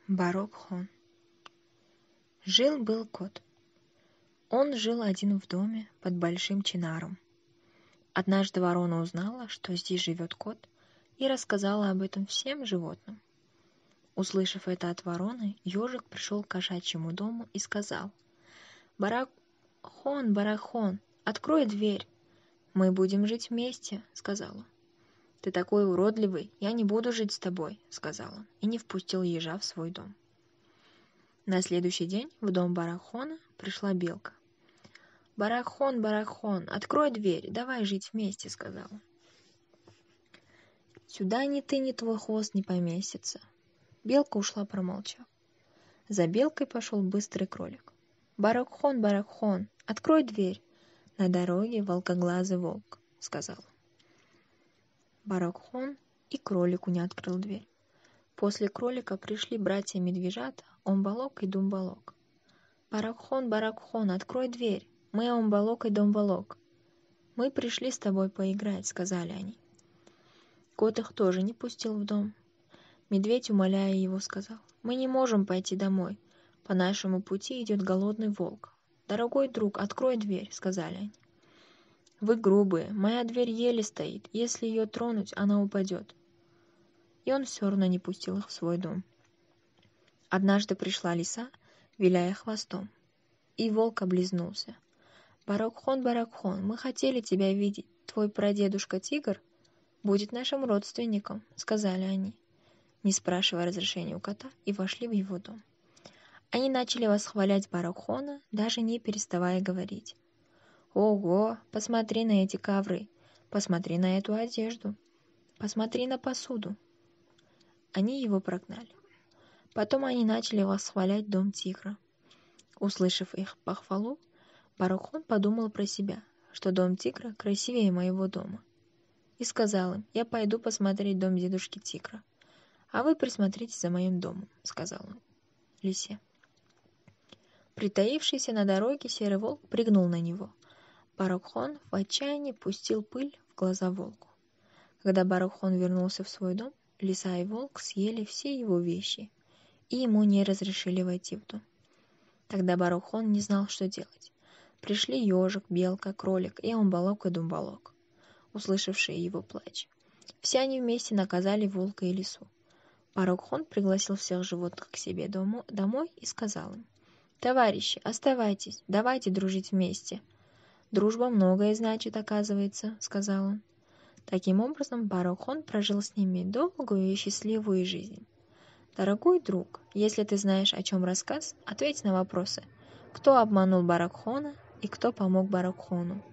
Барок-хон. Жил-был кот. Он жил один в доме под большим чинаром. Однажды ворона узнала, что здесь живет кот, и рассказала об этом всем животным. Услышав это от вороны, ежик пришел к кошачьему дому и сказал: «Барак-хон, Барак-хон, открой дверь. Мы будем жить вместе», — сказала. «Ты такой уродливый, я не буду жить с тобой», — сказала, и не впустил ежа в свой дом. На следующий день в дом Барак-хона пришла белка. «Барак-хон, Барак-хон, открой дверь, давай жить вместе», — сказала. «Сюда ни ты, ни твой хвост не поместится». Белка ушла, промолчав. За белкой пошел быстрый кролик. «Барак-хон, Барак-хон, открой дверь. На дороге волкоглазый волк», — сказала. Барак-хон и кролику не открыл дверь. После кролика пришли братья-медвежата Омбалок и Думбалок. «Барак-хон, Барак-хон, открой дверь. Мы Омбалок и Думбалок. Мы пришли с тобой поиграть», — сказали они. Кот их тоже не пустил в дом. Медведь, умоляя его, сказал: «Мы не можем пойти домой. По нашему пути идет голодный волк. Дорогой друг, открой дверь», — сказали они. «Вы грубые, моя дверь еле стоит. Если ее тронуть, она упадет». И он все равно не пустил их в свой дом. Однажды пришла лиса, виляя хвостом, и волк облизнулся. «Барак-хон, Барак-хон, мы хотели тебя видеть. Твой прадедушка-тигр будет нашим родственником», — сказали они, не спрашивая разрешения у кота, и вошли в его дом. Они начали восхвалять Барак-хона, даже не переставая говорить: «Ого, посмотри на эти ковры, посмотри на эту одежду, посмотри на посуду». Они его прогнали. Потом они начали восхвалять дом тигра. Услышав их похвалу, Барак-хон подумал про себя, что дом тигра красивее моего дома, и сказал им: «Я пойду посмотреть дом дедушки тигра, а вы присмотрите за моим домом», — сказал он лисе. Притаившийся на дороге серый волк прыгнул на него. Барак-хон в отчаянии пустил пыль в глаза волку. Когда Барак-хон вернулся в свой дом, лиса и волк съели все его вещи, и ему не разрешили войти в дом. Тогда Барак-хон не знал, что делать. Пришли ежик, белка, кролик и Омбалок и Думбалок, услышавшие его плач. Все они вместе наказали волка и лису. Барак-хон пригласил всех животных к себе домой и сказал им: «Товарищи, оставайтесь, давайте дружить вместе. Дружба многое значит, оказывается», — сказал он. Таким образом, Барак-хон прожил с ними долгую и счастливую жизнь. Дорогой друг, если ты знаешь, о чем рассказ, ответь на вопросы: кто обманул Барак-хона и кто помог Барак-хону?